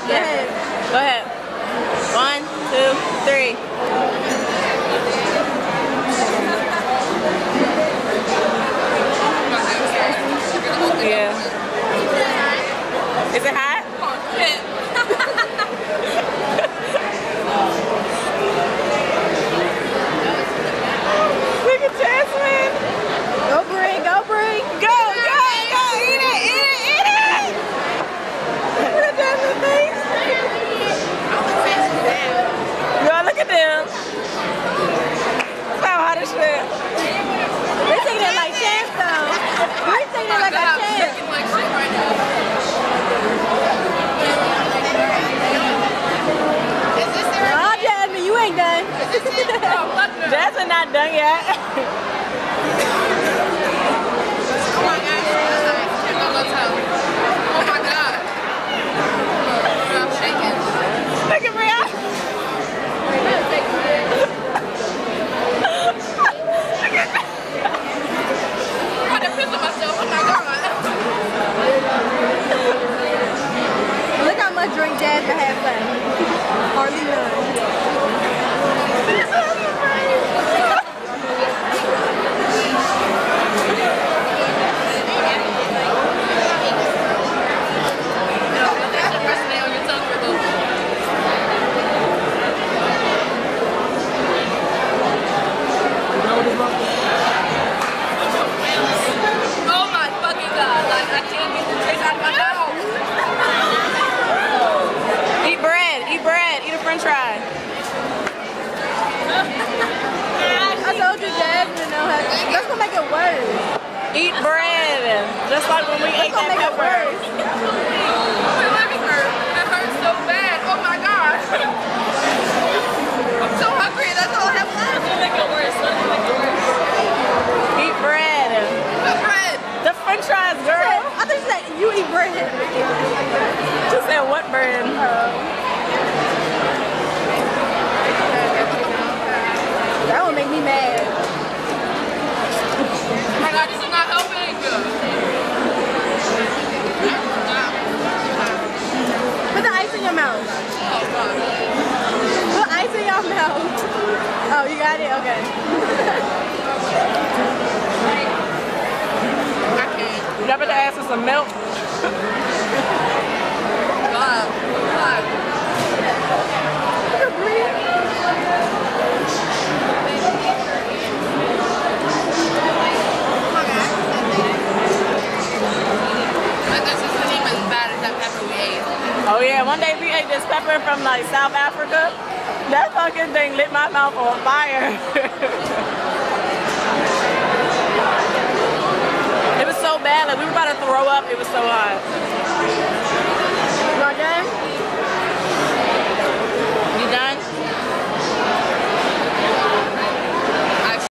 Yeah. Go ahead. 1, 2, 3. Yeah. Is it hot? Look at Jasmine. Go Bri, go Bri. Go, go, go. Eat it, eat it, eat it. Look at Jasmine's face. Girl, look at them. So hot as shit. They taking it like champs though. Bri taking it like a champ. Oh, Jasmine, you ain't done. Jasmine not done yet. Oh my god. I'm shaking. Look at Bri. I'm gonna piss on myself. Oh my god. Look how much drink Jasmine has left. Hardly none. Oh my fucking god. Like, I can't get the taste out of my mouth. Eat bread, eat a french fry. I told you Jasmine know how to. That's gonna make it worse. Eat bread. Just like when we ate that Make it pepper. worse. My leg hurt. It hurts so bad. Oh my god. I'm so hungry. That's all I have left. It's gonna make it worse. Eat bread. What bread? The french fries, girl. I think you said you eat bread. She said what bread? That would make me mad. Oh my god, this is not helping. Put the ice in your mouth. Oh god. Put ice in your mouth. Oh, you got it? Okay. I can't. You got to ask for some milk. God. God. Look at Bri. This isn't even as bad as that pepper we ate. Oh yeah, one day we ate this pepper from like South Africa. That fucking thing lit my mouth on fire. It was so bad, like we were about to throw up, it was so hot. You want that?